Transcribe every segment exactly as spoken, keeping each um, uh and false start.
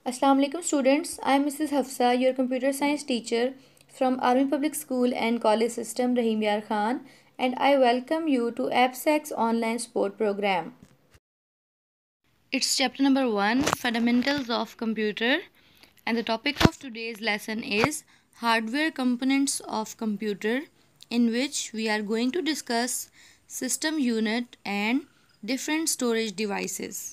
Assalamu alaikum students. I am Missus Hafsa, your computer science teacher from Army Public School and College System Rahim Yar Khan, and I welcome you to AppSec's online sport program. It's chapter number one, Fundamentals of Computer, and the topic of today's lesson is Hardware Components of Computer, in which we are going to discuss system unit and different storage devices.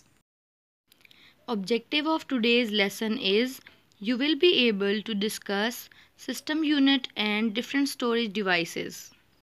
Objective of today's lesson is you will be able to discuss system unit and different storage devices.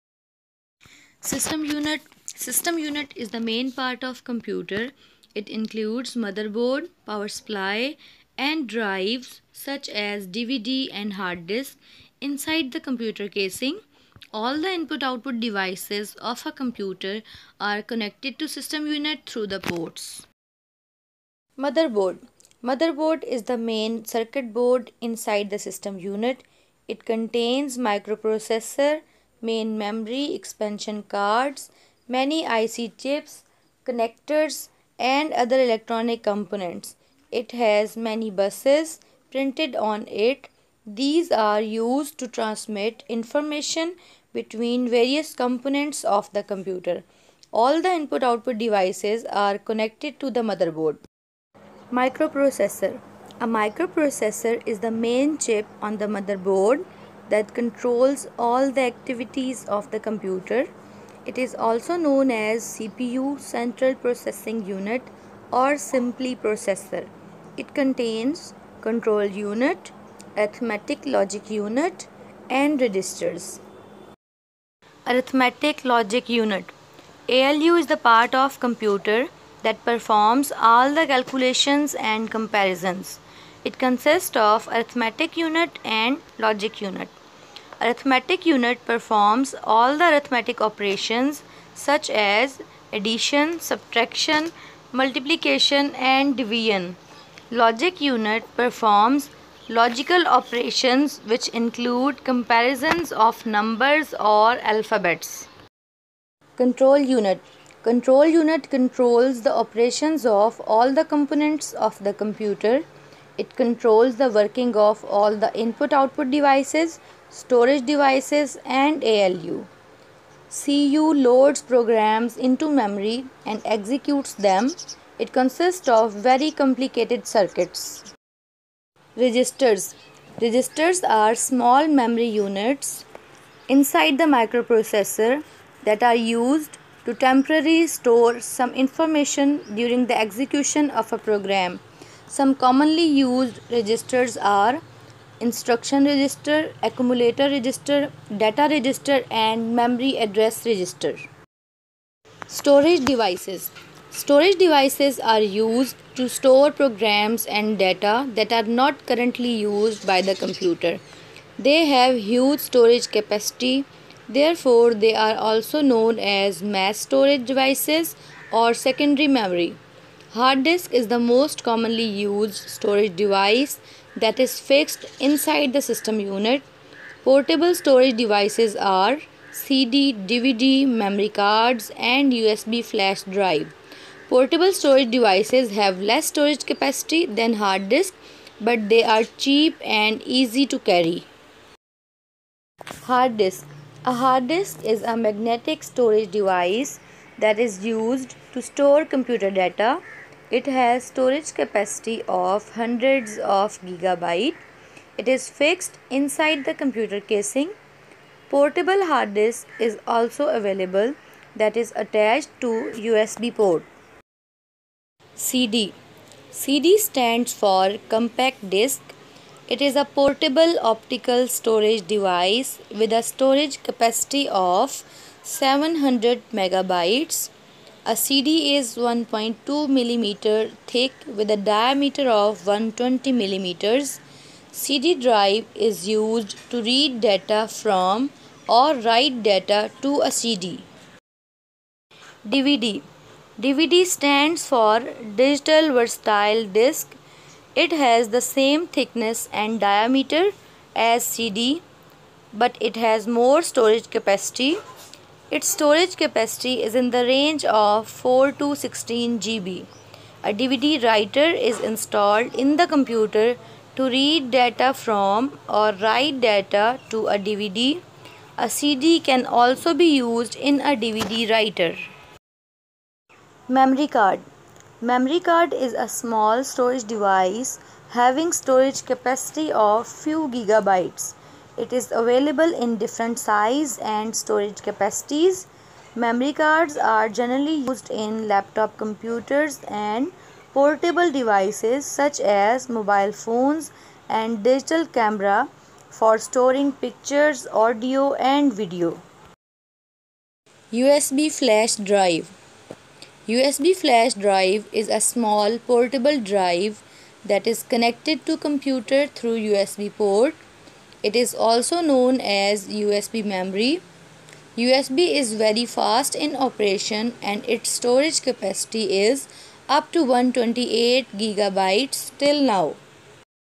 System unit System unit is the main part of computer. It includes motherboard, power supply, and drives such as D V D and hard disk inside the computer casing. All the input-output devices of a computer are connected to system unit through the ports. Motherboard. Motherboard is the main circuit board inside the system unit. It contains microprocessor, main memory, expansion cards, many I C chips, connectors, and other electronic components. It has many buses printed on it. These are used to transmit information between various components of the computer. All the input-output devices are connected to the motherboard. Microprocessor. A microprocessor is the main chip on the motherboard that controls all the activities of the computer. It is also known as C P U, Central Processing Unit, or simply processor. It contains control unit, arithmetic logic unit, and registers. Arithmetic logic unit. A L U is the part of computer that performs all the calculations and comparisons. It consists of arithmetic unit and logic unit. Arithmetic unit performs all the arithmetic operations such as addition, subtraction, multiplication, and division. Logic unit performs logical operations which include comparisons of numbers or alphabets. Control unit. Control unit controls the operations of all the components of the computer. It controls the working of all the input-output devices, storage devices, and A L U. C U loads programs into memory and executes them. It consists of very complicated circuits. Registers. Registers are small memory units inside the microprocessor that are used to temporarily store some information during the execution of a program. Some commonly used registers are instruction register, accumulator register, data register, and memory address register. Storage devices. Storage devices are used to store programs and data that are not currently used by the computer. They have huge storage capacity. Therefore, they are also known as mass storage devices or secondary memory. Hard disk is the most commonly used storage device that is fixed inside the system unit. Portable storage devices are C D, D V D, memory cards, and U S B flash drive. Portable storage devices have less storage capacity than hard disk, but they are cheap and easy to carry. Hard disk. A hard disk is a magnetic storage device that is used to store computer data. It has storage capacity of hundreds of gigabytes. It is fixed inside the computer casing. Portable hard disk is also available that is attached to U S B port. C D. C D stands for compact disc. It is a portable optical storage device with a storage capacity of seven hundred megabytes. A C D is one point two millimeters thick with a diameter of one hundred twenty millimeters. C D drive is used to read data from or write data to a C D. D V D. D V D stands for Digital Versatile Disc. It has the same thickness and diameter as C D, but it has more storage capacity. Its storage capacity is in the range of four to sixteen gigabytes. A D V D writer is installed in the computer to read data from or write data to a D V D. A C D can also be used in a D V D writer. Memory card. Memory card is a small storage device having storage capacity of few gigabytes. It is available in different size and storage capacities. Memory cards are generally used in laptop computers and portable devices such as mobile phones and digital camera for storing pictures, audio and video. U S B flash drive. U S B flash drive is a small portable drive that is connected to computer through U S B port. It is also known as U S B memory. U S B is very fast in operation and its storage capacity is up to one hundred twenty-eight gigabytes till now.